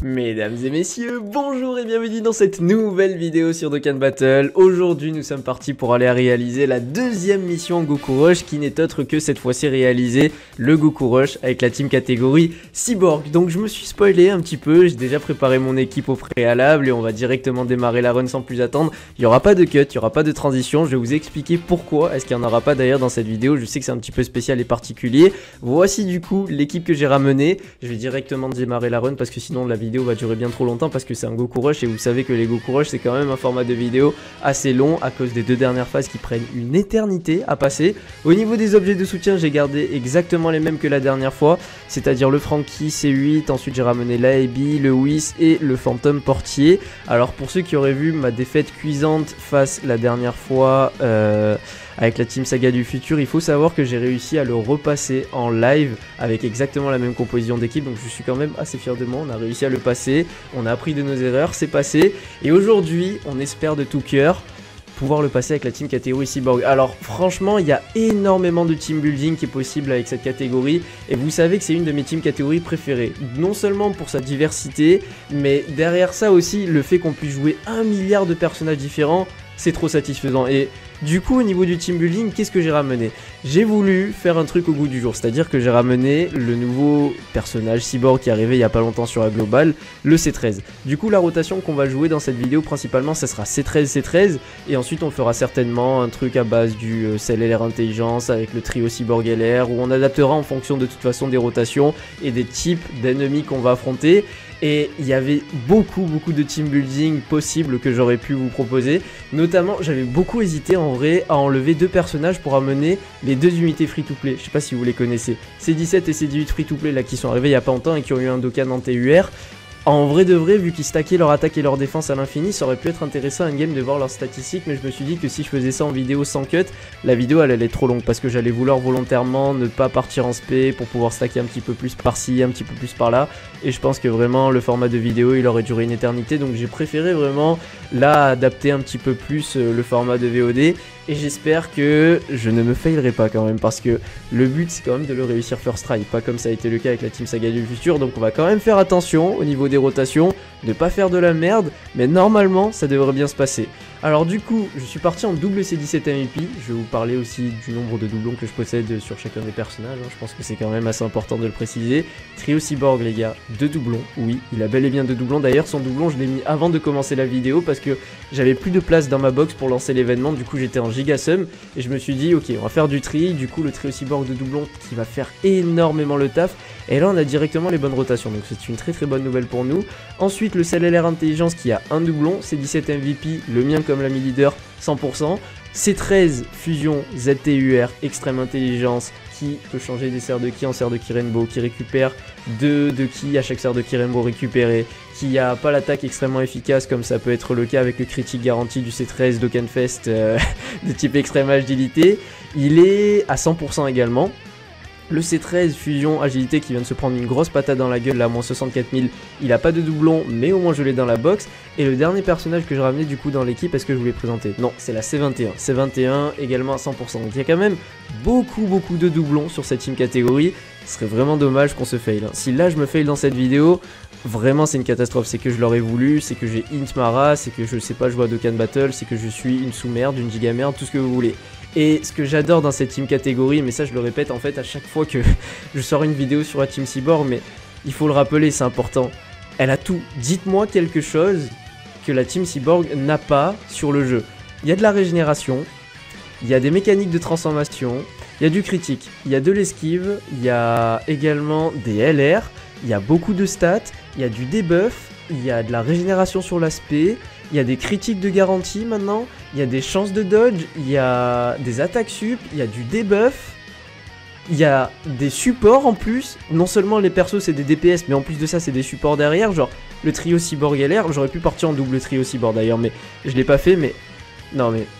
Mesdames et messieurs, bonjour et bienvenue dans cette nouvelle vidéo sur Dokkan Battle. Aujourd'hui nous sommes partis pour aller réaliser la deuxième mission Goku Rush qui n'est autre que cette fois-ci réaliser le Goku Rush avec la team catégorie Cyborg. Donc je me suis spoilé un petit peu, j'ai déjà préparé mon équipe au préalable et on va directement démarrer la run sans plus attendre. Il n'y aura pas de cut, il n'y aura pas de transition, je vais vous expliquer pourquoi est-ce qu'il n'y en aura pas d'ailleurs dans cette vidéo. Je sais que c'est un petit peu spécial et particulier. Voici du coup l'équipe que j'ai ramenée, je vais directement démarrer la run parce que sinon la vidéo va durer bien trop longtemps parce que c'est un Goku Rush et vous savez que les Goku Rush c'est quand même un format de vidéo assez long à cause des deux dernières phases qui prennent une éternité à passer. Au niveau des objets de soutien, j'ai gardé exactement les mêmes que la dernière fois, c'est-à-dire le Franky C8, ensuite j'ai ramené l'Aebi, le Whis et le Phantom Portier. Alors pour ceux qui auraient vu ma défaite cuisante face la dernière fois avec la team Saga du futur, il faut savoir que j'ai réussi à le repasser en live avec exactement la même composition d'équipe, donc je suis quand même assez fier de moi. On a réussi à le passer, on a appris de nos erreurs, c'est passé, et aujourd'hui on espère de tout cœur pouvoir le passer avec la team catégorie Cyborg. Alors franchement il y a énormément de team building qui est possible avec cette catégorie et vous savez que c'est une de mes team catégories préférées, non seulement pour sa diversité mais derrière ça aussi le fait qu'on puisse jouer 1 milliard de personnages différents, c'est trop satisfaisant. Et du coup au niveau du team building, qu'est-ce que j'ai ramené? J'ai voulu faire un truc au goût du jour, c'est-à-dire que j'ai ramené le nouveau personnage Cyborg qui est arrivé il y a pas longtemps sur la globale, le C13. Du coup la rotation qu'on va jouer dans cette vidéo principalement ça sera C13 et ensuite on fera certainement un truc à base du Cell LR Intelligence avec le trio Cyborg LR où on adaptera en fonction de toute façon des rotations et des types d'ennemis qu'on va affronter. Et il y avait beaucoup de team building possibles que j'aurais pu vous proposer. Notamment, j'avais beaucoup hésité en vrai à enlever deux personnages pour amener les deux unités free-to-play. Je sais pas si vous les connaissez. C17 et C18 free-to-play là qui sont arrivés il y a pas longtemps et qui ont eu un Dokkan en TUR. En vrai de vrai, vu qu'ils stackaient leur attaque et leur défense à l'infini, ça aurait pu être intéressant à une game de voir leurs statistiques, mais je me suis dit que si je faisais ça en vidéo sans cut, la vidéo elle allait être trop longue parce que j'allais vouloir volontairement ne pas partir en spé pour pouvoir stacker un petit peu plus par-ci, un petit peu plus par-là, et je pense que vraiment le format de vidéo il aurait duré une éternité, donc j'ai préféré vraiment là adapter un petit peu plus le format de VOD. Et j'espère que je ne me failerai pas quand même parce que le but c'est quand même de le réussir first try, pas comme ça a été le cas avec la team Saga du futur, donc on va quand même faire attention au niveau des rotations, ne pas faire de la merde, mais normalement ça devrait bien se passer. Alors du coup, je suis parti en double C17 MVP, je vais vous parler aussi du nombre de doublons que je possède sur chacun des personnages, je pense que c'est quand même assez important de le préciser. Trio Cyborg les gars, 2 doublons, oui, il a bel et bien 2 doublons, d'ailleurs son doublon je l'ai mis avant de commencer la vidéo parce que j'avais plus de place dans ma box pour lancer l'événement, du coup j'étais en gigasum et je me suis dit ok on va faire du tri, du coup le Trio Cyborg de doublons qui va faire énormément le taf. Et là on a directement les bonnes rotations, donc c'est une très bonne nouvelle pour nous. Ensuite le Cell LR Intelligence qui a un doublon, C17 MVP, le mien comme l'ami leader 100%. C13 Fusion ZTUR Extrême Intelligence qui peut changer des serres de ki en serres de ki Rainbow, qui récupère 2 de ki à chaque serre de ki Rainbow récupéré, qui a pas l'attaque extrêmement efficace comme ça peut être le cas avec le critique garanti du C13 Dokkan Fest de type extrême agilité. Il est à 100% également. Le C13 Fusion Agilité qui vient de se prendre une grosse patate dans la gueule là, à moins 64 000, il a pas de doublon mais au moins je l'ai dans la box. Et le dernier personnage que je ramenais du coup dans l'équipe, est-ce que je vous l'ai présenté? Non, c'est la C21. C21 également à 100%. Donc il y a quand même beaucoup de doublons sur cette team catégorie. Ce serait vraiment dommage qu'on se fail. Si là je me fail dans cette vidéo, vraiment c'est une catastrophe. C'est que je l'aurais voulu, c'est que j'ai int Mara, c'est que je sais pas jouer à Dokkan Battle, c'est que je suis une sous-merde, une giga merde, tout ce que vous voulez. Et ce que j'adore dans cette team catégorie, mais ça je le répète en fait à chaque fois que je sors une vidéo sur la team Cyborg, mais il faut le rappeler, c'est important. Elle a tout. Dites-moi quelque chose que la team Cyborg n'a pas sur le jeu. Il y a de la régénération, il y a des mécaniques de transformation, il y a du critique, il y a de l'esquive, il y a également des LR, il y a beaucoup de stats, il y a du debuff, il y a de la régénération sur l'aspect, il y a des critiques de garantie maintenant, il y a des chances de dodge, il y a des attaques sup, il y a du debuff, il y a des supports en plus. Non seulement les persos c'est des DPS, mais en plus de ça c'est des supports derrière, genre le trio Cyborg LR, j'aurais pu partir en double trio Cyborg d'ailleurs, mais je l'ai pas fait, mais non mais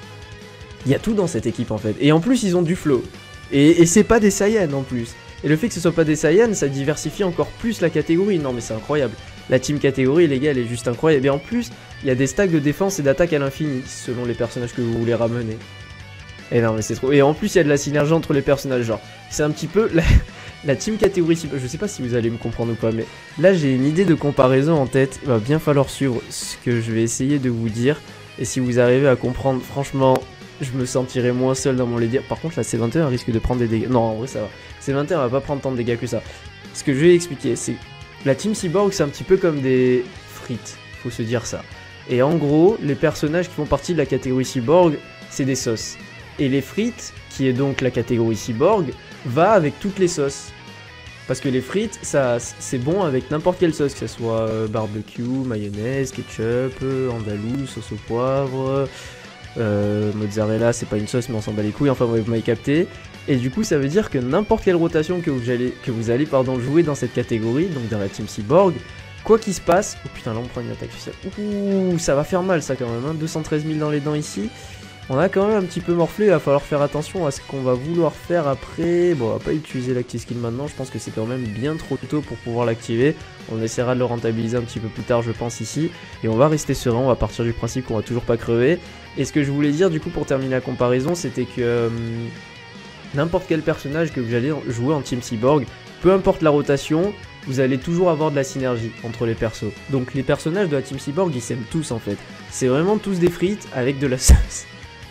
il y a tout dans cette équipe en fait, et en plus ils ont du flow, et c'est pas des Saiyans en plus. Et le fait que ce soit pas des Saiyans, ça diversifie encore plus la catégorie. Non mais c'est incroyable. La team catégorie les gars elle est juste incroyable. Et en plus il y a des stacks de défense et d'attaque à l'infini selon les personnages que vous voulez ramener. Et non mais c'est trop. Et en plus il y a de la synergie entre les personnages, genre c'est un petit peu la team catégorie cyborg, je sais pas si vous allez me comprendre ou pas, mais là j'ai une idée de comparaison en tête. Il va bien falloir suivre ce que je vais essayer de vous dire. Et si vous arrivez à comprendre, franchement, je me sentirai moins seul dans mon les dire. Par contre, la C21 risque de prendre des dégâts. Non, en vrai, ça va. C21 va pas prendre tant de dégâts que ça. Ce que je vais expliquer, c'est la team cyborg, c'est un petit peu comme des frites. Faut se dire ça. Et en gros, les personnages qui font partie de la catégorie cyborg, c'est des sauces. Et les frites, qui est donc la catégorie cyborg, va avec toutes les sauces. Parce que les frites, ça, c'est bon avec n'importe quelle sauce, que ce soit barbecue, mayonnaise, ketchup, andalou, sauce au poivre, mozzarella, c'est pas une sauce mais on s'en bat les couilles, enfin vous m'avez capté. Et du coup ça veut dire que n'importe quelle rotation que vous allez jouer dans cette catégorie, donc dans la team cyborg, quoi qu'il se passe... Oh putain, là on prend une attaque spéciale. Ouh, ça va faire mal ça quand même, hein. 213 000 dans les dents ici. On a quand même un petit peu morflé, il va falloir faire attention à ce qu'on va vouloir faire après. Bon, on va pas utiliser l'active skill maintenant, je pense que c'est quand même bien trop tôt pour pouvoir l'activer. On essaiera de le rentabiliser un petit peu plus tard, je pense, ici. Et on va rester serein, on va partir du principe qu'on va toujours pas crever. Et ce que je voulais dire, du coup, pour terminer la comparaison, c'était que n'importe quel personnage que vous allez jouer en team cyborg, peu importe la rotation, vous allez toujours avoir de la synergie entre les persos. Donc les personnages de la team cyborg, ils s'aiment tous en fait. C'est vraiment tous des frites avec de la sauce.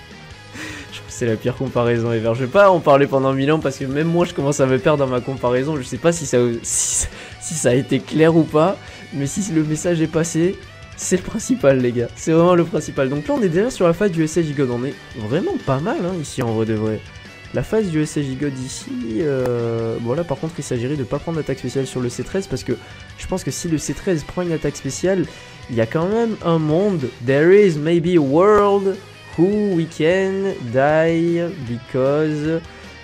C'est la pire comparaison ever. Je vais pas en parler pendant 1000 ans parce que même moi je commence à me perdre dans ma comparaison. Je sais pas si ça a été clair ou pas, mais si le message est passé, c'est le principal les gars. C'est vraiment le principal. Donc là on est déjà sur la phase du SSJ God. On est vraiment pas mal hein, ici en vrai de vrai. La phase du SSJ God ici, bon là par contre il s'agirait de pas prendre d'attaque spéciale sur le C13 parce que je pense que si le C13 prend une attaque spéciale, il y a quand même un monde. There is maybe a world who we can die because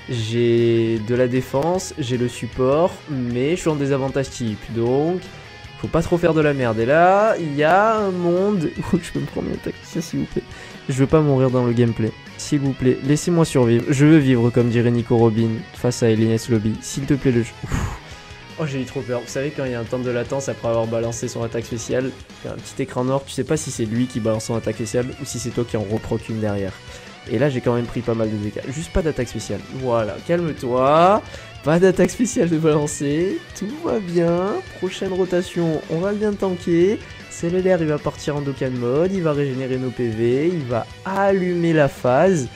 j'ai de la défense, j'ai le support, mais je suis en désavantage type, donc faut pas trop faire de la merde. Et là, il y a un monde où je peux me prendre une attaque, s'il vous plaît. Je veux pas mourir dans le gameplay, s'il vous plaît, laissez-moi survivre. Je veux vivre comme dirait Nico Robin face à Elias Lobby, s'il te plaît le jeu. Oh j'ai eu trop peur, vous savez quand il y a un temps de latence après avoir balancé son attaque spéciale, il y a un petit écran noir, tu sais pas si c'est lui qui balance son attaque spéciale ou si c'est toi qui en reproc une derrière. Et là j'ai quand même pris pas mal de dégâts, juste pas d'attaque spéciale, voilà, calme-toi, pas d'attaque spéciale de balancer, tout va bien, prochaine rotation, on va bien tanker, CLLR il va partir en Dokkan mode, il va régénérer nos PV, il va allumer la phase.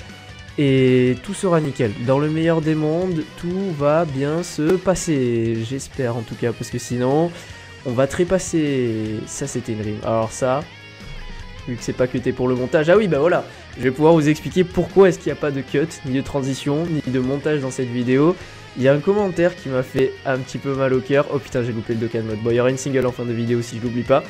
Et tout sera nickel. Dans le meilleur des mondes, tout va bien se passer. J'espère en tout cas, parce que sinon, on va trépasser. Ça, c'était une rime. Alors ça, vu que c'est pas cuté pour le montage. Ah oui, bah voilà. Je vais pouvoir vous expliquer pourquoi est-ce qu'il n'y a pas de cut, ni de transition, ni de montage dans cette vidéo. Il y a un commentaire qui m'a fait un petit peu mal au cœur. Oh putain, j'ai loupé le Dokkan mode. Bon, il y aura une single en fin de vidéo si je l'oublie pas.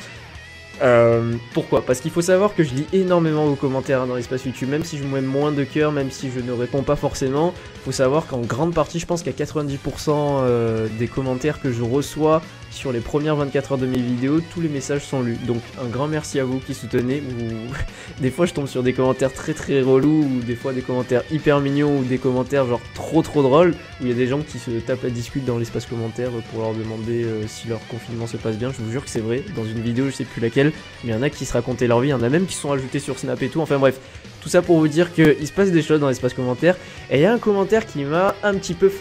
Pourquoi? Parce qu'il faut savoir que je lis énormément vos commentaires hein, dans l'espace YouTube, même si je mets moins de cœur, même si je ne réponds pas forcément. Faut savoir qu'en grande partie, je pense qu'à 90% des commentaires que je reçois sur les premières 24 heures de mes vidéos, tous les messages sont lus. Donc un grand merci à vous qui soutenez. Des fois je tombe sur des commentaires très très relous, ou des fois des commentaires hyper mignons, ou des commentaires genre trop drôles, où il y a des gens qui se tapent la discute dans l'espace commentaire pour leur demander si leur confinement se passe bien. Je vous jure que c'est vrai, dans une vidéo je sais plus laquelle, mais il y en a qui se racontaient leur vie, il y en a même qui sont ajoutés sur Snap et tout, enfin bref. Tout ça pour vous dire qu'il se passe des choses dans l'espace commentaire, et il y a un commentaire qui m'a un petit peu...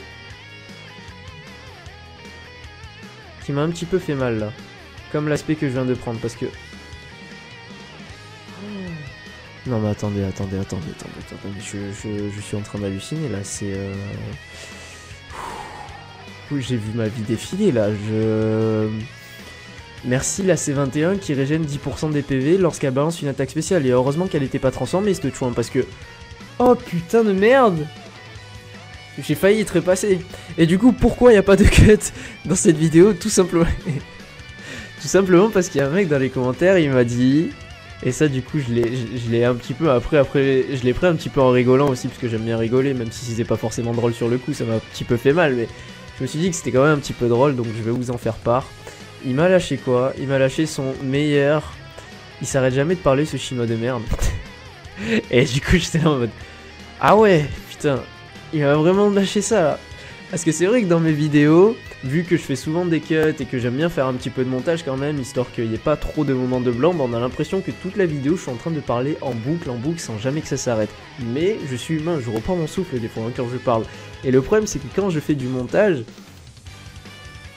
fait mal là, comme l'aspect que je viens de prendre, parce que... Non mais attendez, je suis en train d'halluciner là, c'est... J'ai vu ma vie défiler là, Merci la C21 qui régène 10% des PV lorsqu'elle balance une attaque spéciale, et heureusement qu'elle était pas transformée cette chouin, parce que... Oh putain de merde! J'ai failli y trépasser. Et du coup, pourquoi il n'y a pas de cut dans cette vidéo? Tout simplement... Tout simplement parce qu'il y a un mec dans les commentaires, il m'a dit... Et ça du coup je l'ai un petit peu après je l'ai pris un petit peu en rigolant aussi, parce que j'aime bien rigoler, même si c'était pas forcément drôle sur le coup, ça m'a un petit peu fait mal, mais je me suis dit que c'était quand même un petit peu drôle, donc je vais vous en faire part. Il m'a lâché quoi? Il m'a lâché son meilleur... Il s'arrête jamais de parler ce chinois de merde. Et du coup j'étais là en mode... Ah ouais, putain, il m'a vraiment lâché ça là. Parce que c'est vrai que dans mes vidéos, vu que je fais souvent des cuts et que j'aime bien faire un petit peu de montage quand même, histoire qu'il n'y ait pas trop de moments de blanc, bah on a l'impression que toute la vidéo je suis en train de parler en boucle sans jamais que ça s'arrête. Mais je suis humain, je reprends mon souffle des fois hein, quand je parle. Et le problème c'est que quand je fais du montage,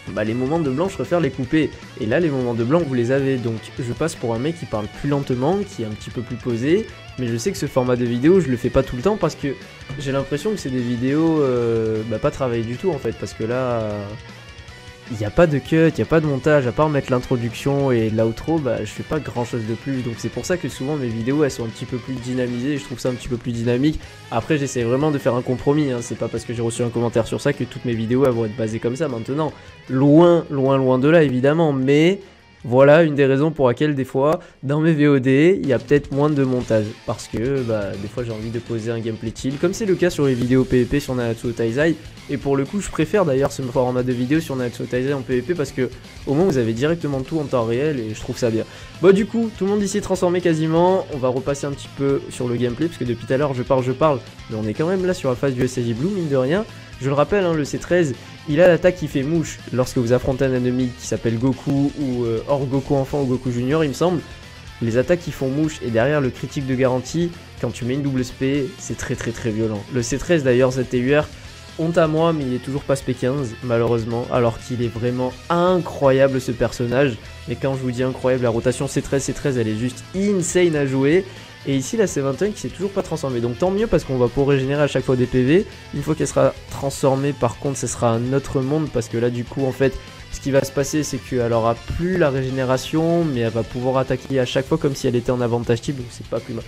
bah les moments de blanc je préfère les couper, et là les moments de blanc vous les avez, donc je passe pour un mec qui parle plus lentement, qui est un petit peu plus posé, mais je sais que ce format de vidéo je le fais pas tout le temps parce que j'ai l'impression que c'est des vidéos bah pas travaillées du tout en fait, parce que là il n'y a pas de cut, il n'y a pas de montage, à part mettre l'introduction et l'outro, bah je fais pas grand chose de plus, donc c'est pour ça que souvent mes vidéos elles sont un petit peu plus dynamisées, et je trouve ça un petit peu plus dynamique. Après j'essaie vraiment de faire un compromis, hein. C'est pas parce que j'ai reçu un commentaire sur ça que toutes mes vidéos elles vont être basées comme ça maintenant, loin de là évidemment, mais voilà une des raisons pour laquelle des fois dans mes VOD il y a peut-être moins de montage, parce que bah des fois j'ai envie de poser un gameplay chill, comme c'est le cas sur les vidéos PvP sur Nanatsu Taizai. Et pour le coup je préfère d'ailleurs ce format de vidéo sur Nanatsu Taizai en PvP, parce que au moins vous avez directement tout en temps réel et je trouve ça bien. Bon du coup tout le monde ici est transformé quasiment, on va repasser un petit peu sur le gameplay, parce que depuis tout à l'heure je parle, mais on est quand même là sur la phase du SSJ Blue mine de rien. Je le rappelle, hein, le C13, il a l'attaque qui fait mouche lorsque vous affrontez un ennemi qui s'appelle Goku ou hors Goku enfant ou Goku junior il me semble. Les attaques qui font mouche et derrière le critique de garantie, quand tu mets une double SP, c'est très violent. Le C13 d'ailleurs, ZTUR, honte à moi mais il est toujours pas SP15 malheureusement, alors qu'il est vraiment incroyable ce personnage. Mais quand je vous dis incroyable, la rotation C13 elle est juste insane à jouer. Et ici la C21 qui s'est toujours pas transformée, donc tant mieux parce qu'on va pouvoir régénérer à chaque fois des PV. Une fois qu'elle sera transformée par contre ce sera un autre monde, parce que là du coup en fait ce qui va se passer c'est qu'elle aura plus la régénération, mais elle va pouvoir attaquer à chaque fois comme si elle était en avantage type, donc c'est pas plus mal.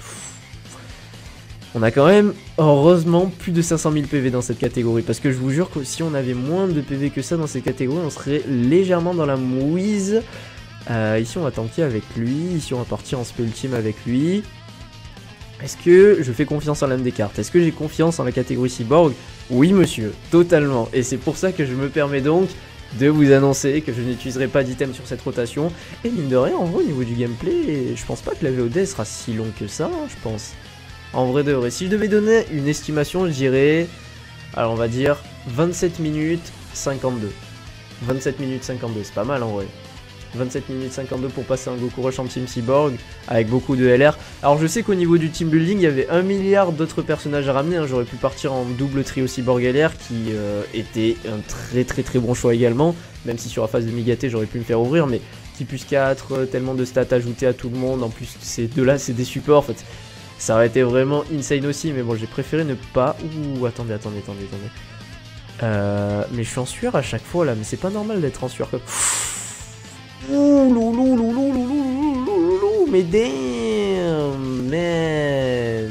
On a quand même heureusement plus de 500 000 PV dans cette catégorie, parce que je vous jure que si on avait moins de PV que ça dans cette catégorie on serait légèrement dans la mouise. Ici on va tanker avec lui, ici on va partir en spé ultime avec lui. Est-ce que je fais confiance en l'âme des cartes? Est-ce que j'ai confiance en la catégorie cyborg? Oui monsieur, totalement. Et c'est pour ça que je me permets donc de vous annoncer que je n'utiliserai pas d'item sur cette rotation. Et mine de rien, en vrai au niveau du gameplay, je pense pas que la VOD sera si longue que ça, hein, je pense. En vrai de vrai, si je devais donner une estimation, je dirais, alors on va dire 27 minutes 52. 27 minutes 52, c'est pas mal en vrai. 27 minutes 52 pour passer un Goku Rush en Team Cyborg avec beaucoup de LR. Alors je sais qu'au niveau du team building il y avait 1 milliard d'autres personnages à ramener, hein. J'aurais pu partir en double trio Cyborg LR qui était un très bon choix également, même si sur la phase de Migaté j'aurais pu me faire ouvrir, mais qui plus 4, tellement de stats ajoutées à tout le monde, en plus ces deux là c'est des supports en fait. Ça aurait été vraiment insane aussi, mais bon j'ai préféré ne pas... Ouh attendez. Mais je suis en sueur à chaque fois là, mais c'est pas normal d'être en sueur comme... Ouh loulou, mais damn, man.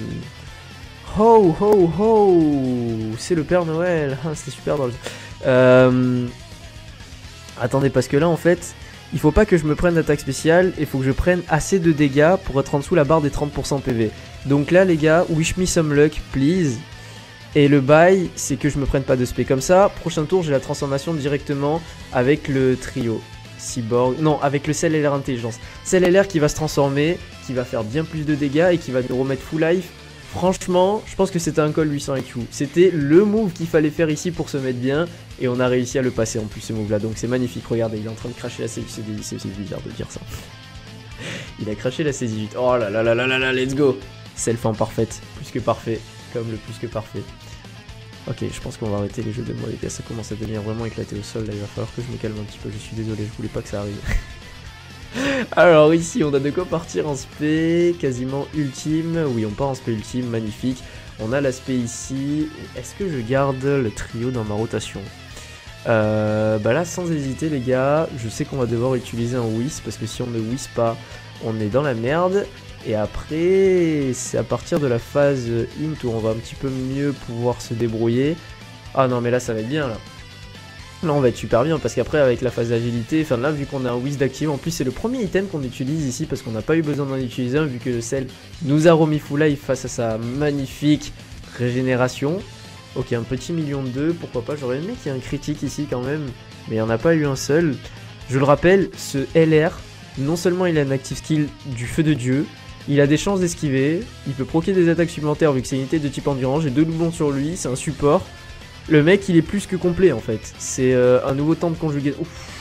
Ho, c'est le Père Noël, c'est super dans le... Attendez, parce que là en fait, il faut pas que je me prenne d'attaque spéciale, il faut que je prenne assez de dégâts pour être en dessous la barre des 30% PV. Donc là les gars, wish me some luck, please. Et le bail, c'est que je me prenne pas de spé comme ça. Prochain tour, j'ai la transformation directement avec le trio Cyborg, non, avec le Cell LR Intelligence. Cell LR qui va se transformer, qui va faire bien plus de dégâts et qui va nous remettre full life. Franchement, je pense que c'était un call 800 IQ. C'était le move qu'il fallait faire ici pour se mettre bien. Et on a réussi à le passer en plus ce move là. Donc c'est magnifique, regardez, il est en train de cracher la C18. C'est bizarre de dire ça. Il a craché la C18. Oh là là, let's go. Self en parfaite, plus que parfait. Comme le plus que parfait. Ok, je pense qu'on va arrêter les jeux de mots les gars, ça commence à devenir vraiment éclaté au sol là, il va falloir que je me calme un petit peu, je suis désolé, je voulais pas que ça arrive. Alors ici on a de quoi partir en spé, quasiment ultime, oui on part en spé ultime, magnifique. On a l'aspect ici, est-ce que je garde le trio dans ma rotation? Bah là sans hésiter les gars, je sais qu'on va devoir utiliser un whis, parce que si on ne whis pas, on est dans la merde. Et après, c'est à partir de la phase int où on va un petit peu mieux pouvoir se débrouiller. Ah non mais là ça va être bien là. Là on va être super bien parce qu'après avec la phase d'agilité, enfin là vu qu'on a un whiz d'active, en plus c'est le premier item qu'on utilise ici parce qu'on n'a pas eu besoin d'en utiliser un vu que le sel nous a remis full life face à sa magnifique régénération. Ok, un petit million de 2, pourquoi pas, j'aurais aimé qu'il y ait un critique ici quand même, mais il n'y en a pas eu un seul. Je le rappelle, ce LR, non seulement il a un active skill du feu de Dieu, il a des chances d'esquiver, il peut proquer des attaques supplémentaires vu que c'est une unité de type endurance, j'ai 2 doublons sur lui, c'est un support. Le mec il est plus que complet en fait, c'est un nouveau temps de conjugaison.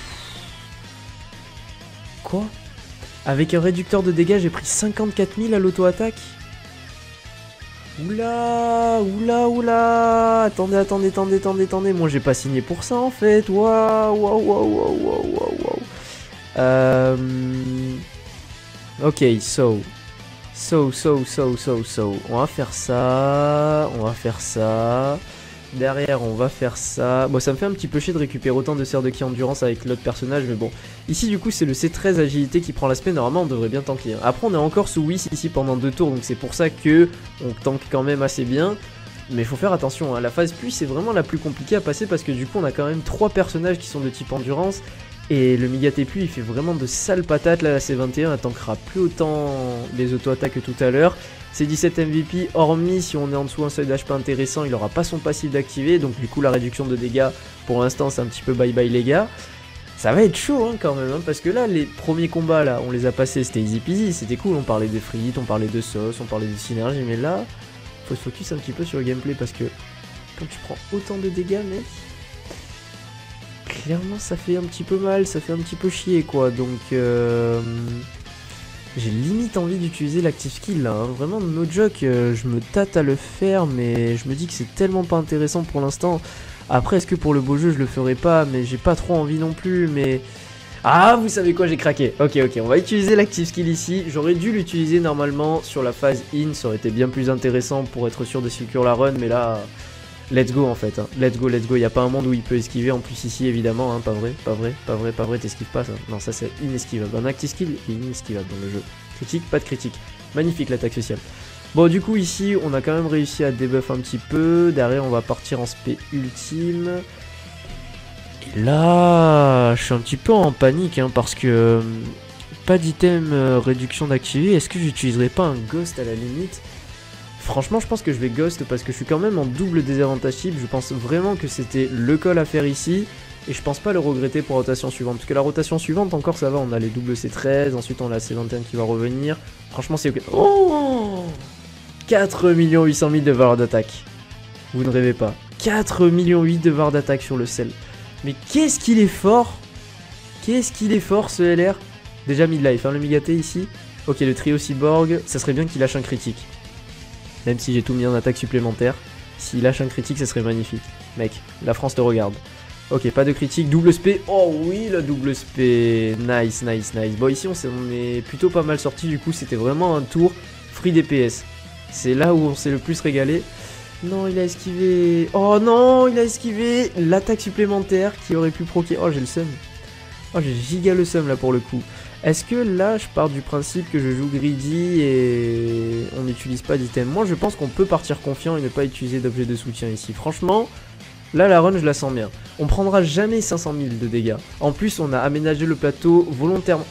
Quoi? Avec un réducteur de dégâts j'ai pris 54 000 à l'auto-attaque? Oula, oula, oula. Attendez, attendez, attendez, attendez, attendez. Moi, j'ai pas signé pour ça, en fait. Waouh, waouh, waouh, waouh, waouh, waouh. Ok, so. On va faire ça. On va faire ça. Derrière, on va faire ça. Bon, ça me fait un petit peu chier de récupérer autant de serres de ki endurance avec l'autre personnage, mais bon. Ici, du coup, c'est le C13 agilité qui prend l'aspect. Normalement, on devrait bien tanker. Après, on est encore sous Whis ici pendant 2 tours, donc c'est pour ça que on tank quand même assez bien. Mais faut faire attention, hein. La phase pluie, c'est vraiment la plus compliquée à passer parce que du coup, on a quand même 3 personnages qui sont de type endurance. Et le Migaté pluie, il fait vraiment de sales patates. Là, la C21, elle tankera plus autant les auto-attaques que tout à l'heure. C17 MVP, hormis si on est en dessous un seuil d'HP intéressant, il aura pas son passif d'activer, donc du coup la réduction de dégâts, pour l'instant c'est un petit peu bye bye les gars. Ça va être chaud hein, quand même, hein, parce que là les premiers combats là, on les a passés, c'était easy peasy, c'était cool, on parlait de frites, on parlait de sauce, on parlait de synergie, mais là, faut se focus un petit peu sur le gameplay, parce que quand tu prends autant de dégâts mec, clairement ça fait un petit peu mal, ça fait un petit peu chier quoi, donc j'ai limite envie d'utiliser l'active skill là, hein. Vraiment no joke, je me tâte à le faire mais je me dis que c'est tellement pas intéressant pour l'instant. Après est-ce que pour le beau jeu je le ferai pas, mais j'ai pas trop envie non plus, mais... Ah vous savez quoi, j'ai craqué. Ok, on va utiliser l'active skill ici, j'aurais dû l'utiliser normalement sur la phase in, ça aurait été bien plus intéressant pour être sûr de secure la run, mais là... Let's go en fait, hein. Let's go, il n'y a pas un monde où il peut esquiver, en plus ici évidemment, hein. Pas vrai, t'esquives pas ça. Non, ça c'est inesquivable, un active skill est inesquivable dans le jeu. Critique, pas de critique. Magnifique l'attaque sociale. Bon du coup ici, on a quand même réussi à debuff un petit peu, derrière on va partir en spé ultime. Et là, je suis un petit peu en panique, hein, parce que... pas d'item réduction d'activer, est-ce que j'utiliserai pas un ghost à la limite ? Franchement, je pense que je vais ghost parce que je suis quand même en double désavantage type. Je pense vraiment que c'était le call à faire ici. Et je pense pas le regretter pour la rotation suivante. Parce que la rotation suivante, encore ça va. On a les doubles C13. Ensuite, on a la C21 qui va revenir. Franchement, c'est ok. Oh, 4 800 000 de valeur d'attaque. Vous ne rêvez pas. 4 800 000 de valeur d'attaque sur le sel. Mais qu'est-ce qu'il est fort. Qu'est-ce qu'il est fort ce LR. Déjà midlife, hein, le Migaté ici. Ok, le trio cyborg. Ça serait bien qu'il lâche un critique. Même si j'ai tout mis en attaque supplémentaire. S'il lâche un critique, ça serait magnifique. Mec, la France te regarde. Ok, pas de critique, double spé. Oh oui, la double spé. Nice. Bon, ici, on est plutôt pas mal sorti. Du coup, c'était vraiment un tour free DPS. C'est là où on s'est le plus régalé. Non, il a esquivé. Oh non, il a esquivé l'attaque supplémentaire qui aurait pu proquer. Oh, j'ai le seum. Oh, j'ai giga le seum là pour le coup. Est-ce que là, je pars du principe que je joue greedy et on n'utilise pas d'item? Moi, je pense qu'on peut partir confiant et ne pas utiliser d'objet de soutien ici. Franchement, là, la run, je la sens bien. On prendra jamais 500 000 de dégâts. En plus, on a aménagé le plateau volontairement.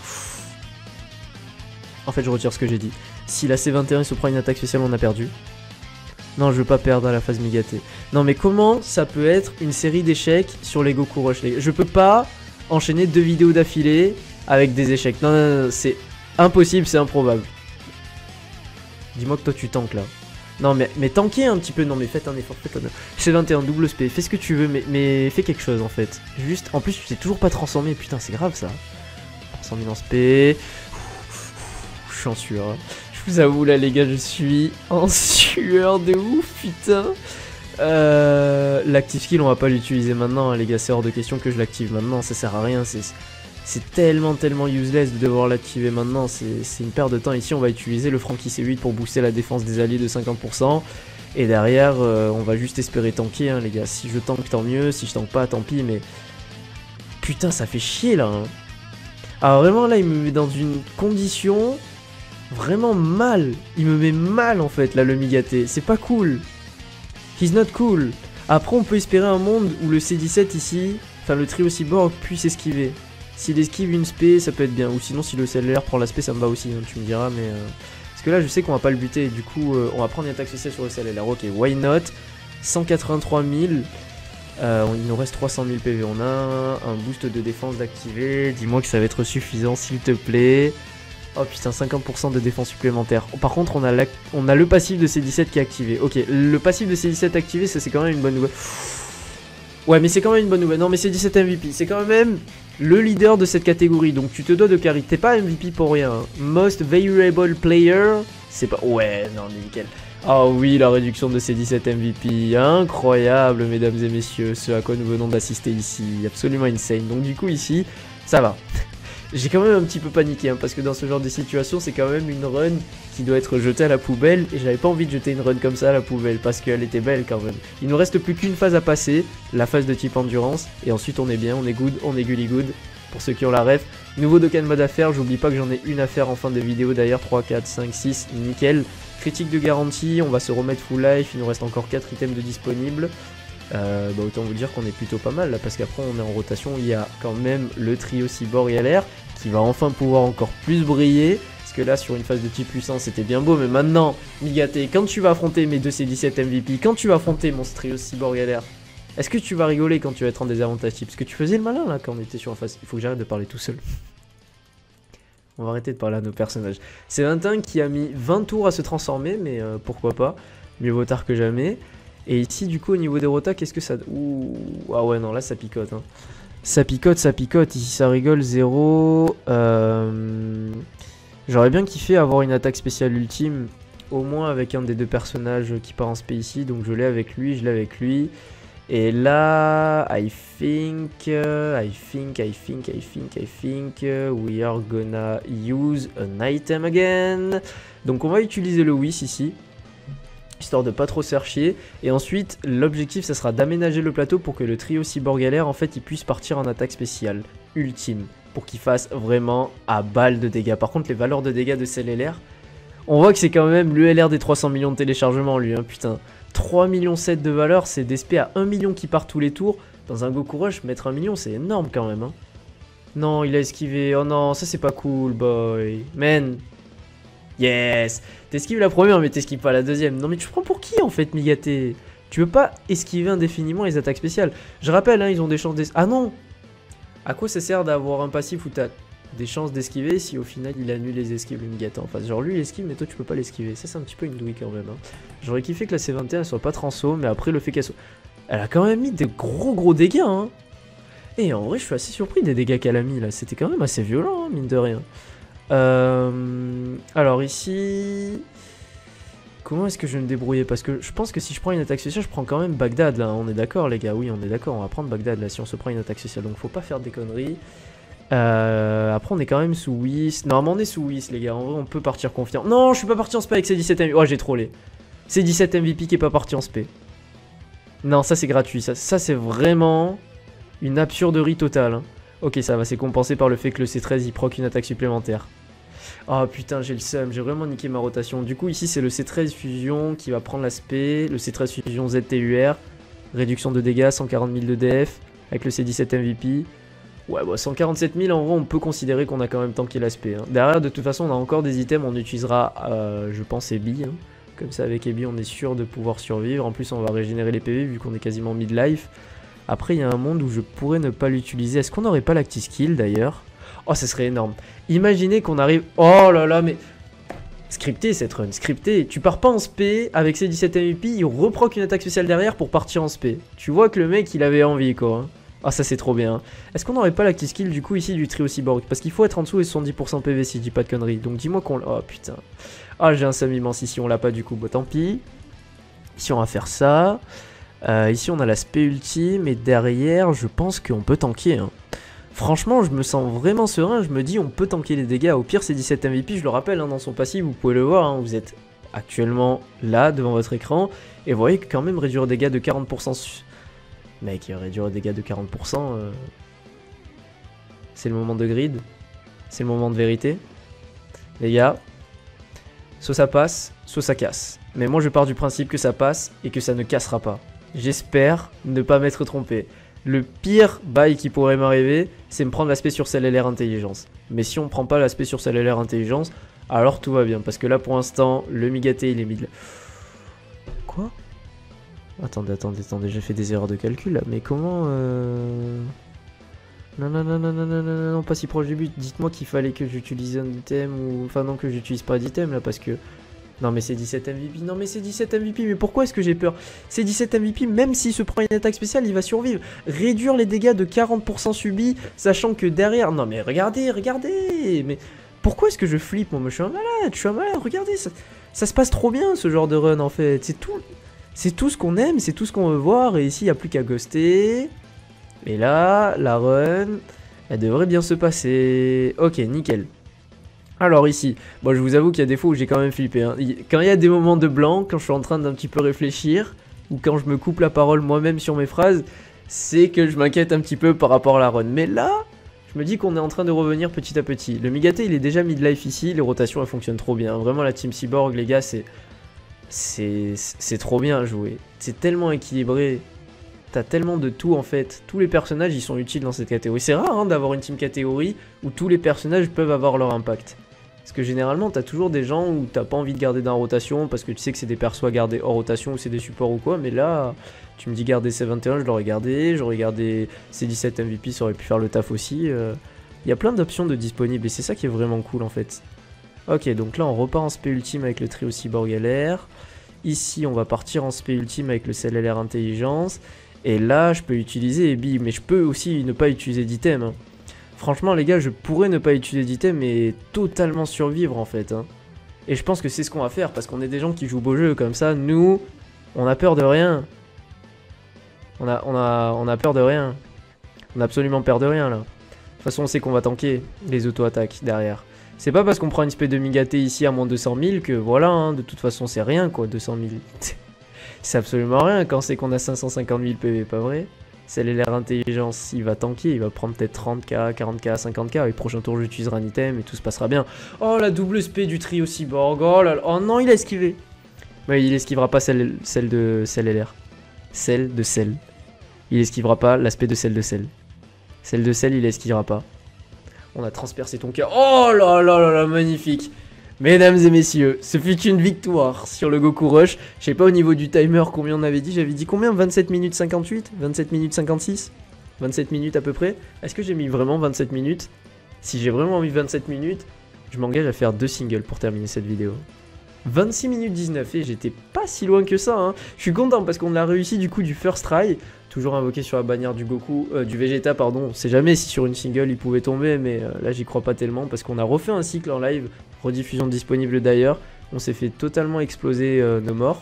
En fait, je retire ce que j'ai dit. Si la C21 se prend une attaque spéciale, on a perdu. Non, je veux pas perdre à la phase Migaté. Non, mais comment ça peut être une série d'échecs sur les Goku Rush, les gars? Je peux pas enchaîner 2 vidéos d'affilée avec des échecs. Non, c'est impossible, c'est improbable. Dis-moi que toi tu tankes là. Non, mais tankez un petit peu. Non, mais faites un effort. C21, double spé, fais ce que tu veux, mais fais quelque chose en fait. Juste, en plus, tu t'es toujours pas transformé. Putain, c'est grave ça. 100 000 en spé. Je suis en sueur. Hein. Je vous avoue, là, les gars, je suis en sueur de ouf, putain. L'active skill, on va pas l'utiliser maintenant, hein, les gars. C'est hors de question que je l'active maintenant. Ça sert à rien. C'est tellement useless de devoir l'activer maintenant, c'est une perte de temps. Ici on va utiliser le Franky C8 pour booster la défense des alliés de 50%. Et derrière on va juste espérer tanker hein, les gars. Si je tank tant mieux, si je tank pas tant pis, mais... Putain ça fait chier là hein. Alors vraiment là il me met dans une condition vraiment mal. Il me met mal en fait là le Migaté, c'est pas cool. He's not cool. Après on peut espérer un monde où le C17 ici, enfin le trio cyborg puisse esquiver. S'il esquive une spé, ça peut être bien. Ou sinon, si le CLR prend la spé, ça me va aussi, hein, tu me diras. Mais parce que là, je sais qu'on va pas le buter. Du coup, on va prendre une attaque spéciale sur le CLR. Ok, why not? 183 000. Il nous reste 300 000 PV. On a un boost de défense d'activer. Dis-moi que ça va être suffisant, s'il te plaît. Oh putain, 50% de défense supplémentaire. Par contre, on a le passif de C17 qui est activé. Ok, le passif de C17 activé, ça c'est quand même une bonne nouvelle. Ouais, mais c'est quand même une bonne nouvelle. Non, mais C17 MVP, c'est quand même le leader de cette catégorie. Donc tu te dois de carry. T'es pas MVP pour rien. Hein. Most valuable player, c'est pas... Ouais, non, mais nickel. Ah oui, la réduction de ces 17 MVP, incroyable mesdames et messieurs, ce à quoi nous venons d'assister ici, absolument insane. Donc du coup ici, ça va. J'ai quand même un petit peu paniqué, hein, parce que dans ce genre de situation, c'est quand même une run qui doit être jetée à la poubelle, et j'avais pas envie de jeter une run comme ça à la poubelle, parce qu'elle était belle quand même. Il nous reste plus qu'une phase à passer, la phase de type endurance, et ensuite on est bien, on est good, on est gully good, pour ceux qui ont la ref. Nouveau Dokkan mode à faire, j'oublie pas que j'en ai une à faire en fin de vidéo d'ailleurs, 3, 4, 5, 6, nickel. Critique de garantie, on va se remettre full life, il nous reste encore 4 items de disponibles. Autant vous dire qu'on est plutôt pas mal là, parce qu'après on est en rotation, il y a quand même le trio Cyborg et LR qui va enfin pouvoir encore plus briller. Parce que là sur une phase de type puissance c'était bien beau, mais maintenant Migate, quand tu vas affronter mes 2C17 MVP, quand tu vas affronter mon trio Cyborg et LR, est-ce que tu vas rigoler quand tu vas être en désavantage type? Parce que tu faisais le malin là quand on était sur en face. Il faut que j'arrête de parler tout seul. On va arrêter de parler à nos personnages. C'est Vintin qui a mis 20 tours à se transformer, mais pourquoi pas. Mieux vaut tard que jamais. Et ici, du coup, au niveau des rotas, qu'est-ce que ça... Ouh, ah ouais, non, là, ça picote. Hein. Ça picote, ça picote. Ici, ça rigole, 0. J'aurais bien kiffé avoir une attaque spéciale ultime, au moins avec un des deux personnages qui part en spé ici. Donc, je l'ai avec lui, je l'ai avec lui. Et là, I think, we are gonna use an item again. Donc on va utiliser le Whis ici, histoire de pas trop se faire chier. Et ensuite, l'objectif, ça sera d'aménager le plateau pour que le trio Cyborg LR, en fait, il puisse partir en attaque spéciale, ultime, pour qu'il fasse vraiment à balle de dégâts. Par contre, les valeurs de dégâts de celle LR, on voit que c'est quand même le LR des 300 millions de téléchargements, lui, hein, putain. 3,7 millions de valeur, c'est des SP à 1 million qui partent tous les tours. Dans un Goku Rush, mettre 1 million, c'est énorme quand même. Hein. Non, il a esquivé. Oh non, ça c'est pas cool, boy. Man. Yes. T'esquives la première, mais t'esquives pas la deuxième. Non, mais tu prends pour qui en fait, Migate? Tu veux pas esquiver indéfiniment les attaques spéciales. Je rappelle, hein, ils ont des chances d'esquiver. Ah non. À quoi ça sert d'avoir un passif où t'as des chances d'esquiver si au final il annule les esquives, le Migate en face? Genre lui il esquive, mais toi tu peux pas l'esquiver. Ça c'est un petit peu une douille quand même. Hein. J'aurais kiffé que la C21 elle soit pas transo, mais après le fait qu'elle soit... Elle a quand même mis des gros dégâts. Hein. Et en vrai je suis assez surpris des dégâts qu'elle a mis là. C'était quand même assez violent, hein, mine de rien. Alors ici... Comment est-ce que je vais me débrouiller? Parce que je pense que si je prends une attaque spéciale, je prends quand même Bagdad là. On est d'accord les gars? Oui on est d'accord, on va prendre Bagdad là si on se prend une attaque spéciale. Donc faut pas faire des conneries. Après on est quand même sous Whis. Normalement on est sous Whis les gars, en vrai on peut partir confiant. Non je suis pas parti en spé avec ces 17 MVP. Oh j'ai trollé. C'est 17 MVP qui est pas parti en spé. Non ça c'est gratuit, ça c'est vraiment une absurderie totale. Hein. Ok ça va, c'est compensé par le fait que le C13 il proc une attaque supplémentaire. Oh putain j'ai le seum, j'ai vraiment niqué ma rotation. Du coup ici c'est le C13 fusion qui va prendre l'aspect. Le C13 fusion ZTUR. Réduction de dégâts, 140 000 de DF avec le C17 MVP. Ouais, bah 147 000 en vrai, on peut considérer qu'on a quand même tanké l'aspect. Hein. Derrière, de toute façon, on a encore des items, on utilisera, je pense, Ebi. Hein. Comme ça, avec Ebi, on est sûr de pouvoir survivre. En plus, on va régénérer les PV vu qu'on est quasiment mid-life. Après, il y a un monde où je pourrais ne pas l'utiliser. Est-ce qu'on n'aurait pas l'active skill d'ailleurs? Oh, ça serait énorme. Imaginez qu'on arrive... Oh là là, mais... Scripté cette run, scripté. Tu pars pas en spé avec ses 17 MVP, il reproc une attaque spéciale derrière pour partir en spé. Tu vois que le mec, il avait envie, quoi. Hein. Ah ça c'est trop bien. Est-ce qu'on n'aurait pas l'active skill du coup ici du trio Cyborg? Parce qu'il faut être en dessous et 70% PV si je dis pas de conneries. Donc dis-moi qu'on... Oh putain. Ah j'ai un seum immense ici, on l'a pas du coup. Bon tant pis. Ici on va faire ça. Ici on a l'aspect ultime et derrière je pense qu'on peut tanker. Hein. Franchement je me sens vraiment serein, je me dis on peut tanker les dégâts. Au pire c'est 17 MVP, je le rappelle hein, dans son passif, vous pouvez le voir. Hein, vous êtes actuellement là devant votre écran. Et vous voyez que quand même réduire les dégâts de 40%... Mec, réduire les dégâts de 40%, c'est le moment de grid, c'est le moment de vérité. Les gars, soit ça passe, soit ça casse. Mais moi je pars du principe que ça passe et que ça ne cassera pas. J'espère ne pas m'être trompé. Le pire bail qui pourrait m'arriver, c'est me prendre l'aspect sur celle LR intelligence. Mais si on prend pas l'aspect sur celle LR intelligence, alors tout va bien. Parce que là pour l'instant, le Migate il est mid. Quoi ? Attendez, j'ai fait des erreurs de calcul là, mais comment Non, pas si proche du but. Dites-moi qu'il fallait que j'utilise un item ou... Enfin non, que j'utilise pas d'item là, parce que... Non mais c'est 17 MVP, non mais c'est 17 MVP, mais pourquoi est-ce que j'ai peur? C'est 17 MVP, même s'il se prend une attaque spéciale, il va survivre. Réduire les dégâts de 40% subis, sachant que derrière... Non mais regardez, mais... Pourquoi est-ce que je flippe moi? Je suis un malade, regardez ça. Ça se passe trop bien ce genre de run en fait. C'est tout ce qu'on aime, c'est tout ce qu'on veut voir. Et ici, il n'y a plus qu'à ghoster. Et là, la run, elle devrait bien se passer. Ok, nickel. Alors ici, bon je vous avoue qu'il y a des fois où j'ai quand même flippé. Hein. Quand il y a des moments de blanc, quand je suis en train d'un petit peu réfléchir, ou quand je me coupe la parole moi-même sur mes phrases, c'est que je m'inquiète un petit peu par rapport à la run. Mais là, je me dis qu'on est en train de revenir petit à petit. Le Migate il est déjà mid-life ici, les rotations elles fonctionnent trop bien. Vraiment la team Cyborg les gars, c'est trop bien à jouer. C'est tellement équilibré. T'as tellement de tout en fait. Tous les personnages ils sont utiles dans cette catégorie. C'est rare hein, d'avoir une team catégorie où tous les personnages peuvent avoir leur impact. Parce que généralement t'as toujours des gens où t'as pas envie de garder dans la rotation parce que tu sais que c'est des persos à garder hors rotation ou c'est des supports ou quoi. Mais là, tu me dis garder C21, je l'aurais gardé. J'aurais gardé C17 MVP, ça aurait pu faire le taf aussi. Il y a plein d'options de disponibles et c'est ça qui est vraiment cool en fait. Ok, donc là on repart en spé ultime avec le trio Cyborg LR. Ici on va partir en spé ultime avec le Cell LR Intelligence. Et là je peux utiliser Ebi, mais je peux aussi ne pas utiliser d'item. Hein. Franchement les gars, je pourrais ne pas utiliser d'item et totalement survivre en fait. Hein. Et je pense que c'est ce qu'on va faire parce qu'on est des gens qui jouent beau jeu comme ça. Nous, on a peur de rien. On a peur de rien. On a absolument peur de rien là. De toute façon on sait qu'on va tanker les auto-attaques derrière. C'est pas parce qu'on prend une spé de Migate ici à moins de 200 000 que voilà, hein, de toute façon c'est rien quoi, 200 000. C'est absolument rien quand c'est qu'on a 550 000 PV, pas vrai? Celle l'air intelligence, il va tanker, il va prendre peut-être 30k, 40k, 50k, et le prochain tour j'utiliserai un item et tout se passera bien. Oh la double spé du trio Cyborg, oh là là, oh non il a esquivé. Mais il esquivera pas celle de celle LR. Celle de celle. Il esquivera pas l'aspect de celle de celle. Celle de celle il esquivera pas. On a transpercé ton cœur. Oh là là là là, magnifique. Mesdames et messieurs, ce fut une victoire sur le Goku Rush. Je sais pas au niveau du timer combien on avait dit. J'avais dit combien? 27 minutes 58? 27 minutes 56? 27 minutes à peu près? Est-ce que j'ai mis vraiment 27 minutes? Si j'ai vraiment mis 27 minutes, je m'engage à faire 2 singles pour terminer cette vidéo. 26 minutes 19 et j'étais pas si loin que ça. Hein. Je suis content parce qu'on a réussi du coup du first try. Toujours invoqué sur la bannière du Goku, du Vegeta pardon. On sait jamais si sur une single il pouvait tomber, mais là j'y crois pas tellement parce qu'on a refait un cycle en live, rediffusion disponible d'ailleurs. On s'est fait totalement exploser nos morts.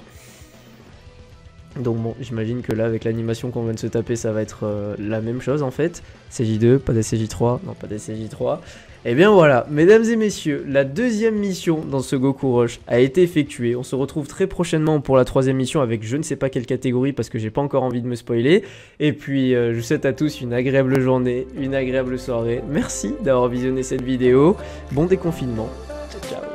Donc bon, j'imagine que là avec l'animation qu'on vient de se taper, ça va être la même chose en fait. CJ2, pas des CJ3, non pas des CJ3. Et bien voilà, mesdames et messieurs, la deuxième mission dans ce Goku Rush a été effectuée. On se retrouve très prochainement pour la troisième mission avec je ne sais pas quelle catégorie parce que j'ai pas encore envie de me spoiler. Et puis je vous souhaite à tous une agréable journée, une agréable soirée. Merci d'avoir visionné cette vidéo. Bon déconfinement. Ciao ciao.